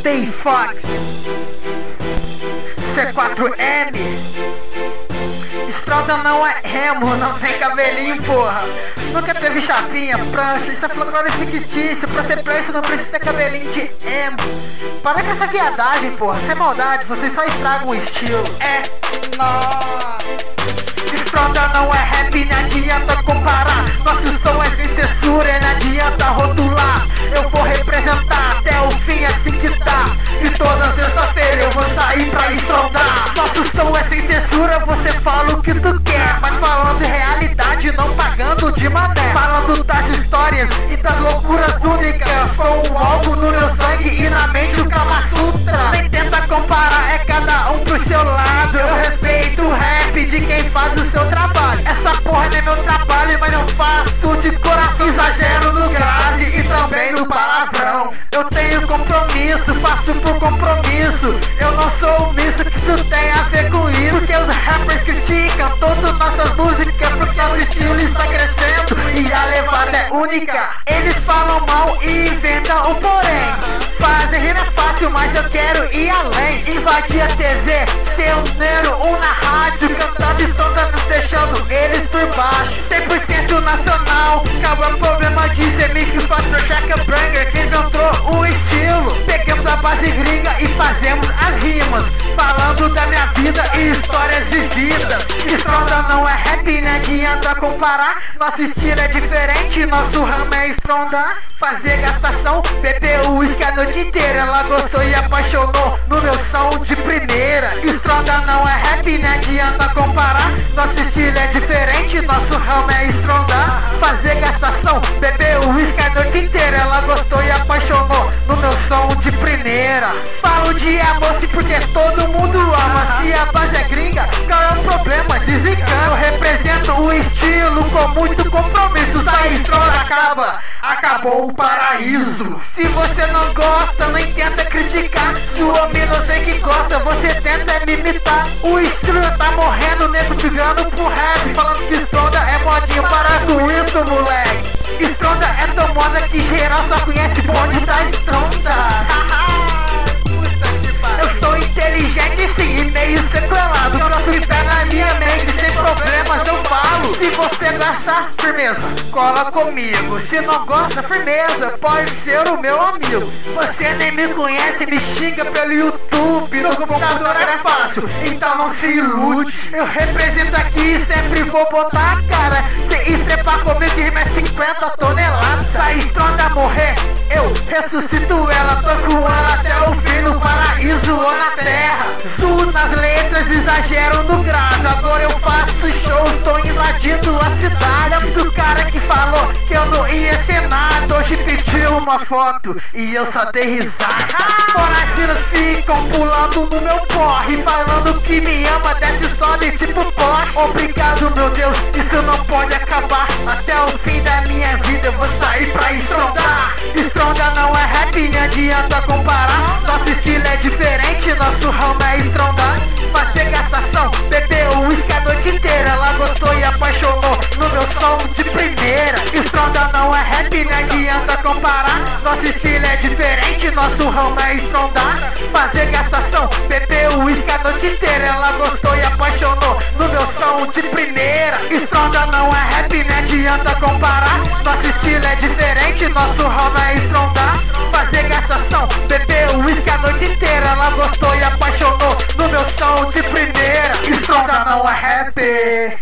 Day Fox, C4M. Estronda não é remo, não tem cabelinho, porra. Nunca teve chapinha, prancha, isso é folclore fictício. Pra ser preço não precisa ter cabelinho de emo. Para com essa viadagem, porra, sem maldade, vocês só estragam o estilo. É nóis. Estronda não é rap, não adianta comparar. Nosso som é sem censura, não adianta rotular. Eu vou representar até o fim, assim que tá. E toda sexta-feira eu vou sair pra estrondar. Nosso som é sem censura, você fala o que tu quer, mas falando em realidade, não pagando de mané. Falando das histórias e das loucuras únicas, com algo no meu sangue e na mente o Kama Sutra. Nem tenta comparar, é cada um pro seu lado. Eu respeito o rap de quem faz o seu trabalho. Essa porra não é meu trabalho, mas eu faço de coração. Exagero no grave e também no palavrão. Eu tenho compromisso, faço por compromisso. Eu não sou omisso, que isso tem a ver com isso. Porque os rappers criticam todas nossas músicas, porque o estilo está crescendo e a levada é única. Eles falam mal e inventam o porém. Fazem rima fácil, mas eu quero ir além. Invadir a TV, ser um número 1 na rádio, cantando estronda, nos deixando eles por baixo. 100% nacional, acaba o problema de semi que faz pro Checa Banger, que inventou o estilo. Pegamos a base gringa e fazemos as rimas, falando da minha vida e histórias vividas. Estronda não é rap, não adianta comparar. Nosso estilo é diferente, nosso ramo é estrondar. Fazer gastação, beber uísque a noite inteira. Ela gostou e apaixonou no meu som de primeira. Estronda não é rap, não adianta comparar. Nosso estilo é diferente, nosso ramo é estrondar. Fazer gastação, beber uísque a noite inteira. Ela gostou e apaixonou no meu som de primeira. Falo de amor sim porque todo mundo ama. Se a base é gringa, qual é o problema? Desencana. Eu represento o estilo com muito compromisso. Se a estronda acaba, acabou o paraíso. Se você não gosta, nem tenta criticar. Se o homem não sei que gosta, você tenta me imitar. O estilo tá morrendo, nego brigando pro rap, falando que estronda é modinha. Para com isso, moleque. Estronda é tão moda que geral só conhece bonde da estronda. Eu sou inteligente sim e meio sequelado. Eu nosso que tá na minha mente, sem problemas eu falo. Se você gostar, firmeza, cola comigo. Se não gosta, firmeza, pode ser o meu amigo. Você nem me conhece, me xinga pelo YouTube. No computador é fácil, então não se ilude. Eu represento aqui e sempre vou botar a cara. Se estrepar comigo, rima é 50 toneladas. Se a estronda morrer, eu ressuscito ela. Tô com ela até o fim no paraíso ou na terra. Zoo nas letras, exagero no grave. Agora eu faço shows, tô invadindo a cidade. Do cara que falou que eu não ia ser nada, hoje pediu uma foto e eu só dei risada. Foragidos ficam pulando no meu porre, falando que me ama, desce e sobe tipo Porsche. Obrigado meu Deus, isso não pode acabar. Até o fim da minha vida eu vou sair pra estrondar. Estronda não é rap, não adianta comparar. Nosso estilo é diferente, nosso ramo é estrondar. Fazer gastação, beber uísque a noite inteira. Ela gostou e apaixonou no meu som de primeira. Estronda não é rap, não adianta comparar. Nosso estilo é diferente, nosso ramo é estrondar. Fazer gastação, beber uísque a noite inteira. Ela gostou e apaixonou no meu som de primeira. Estronda não é rap, não adianta comparar. Nosso estilo é diferente, nosso ramo é estrondar. Fazer gastação, beber uísque a noite inteira. Ela gostou e apaixonou no meu som de primeira. Estronda não é rap.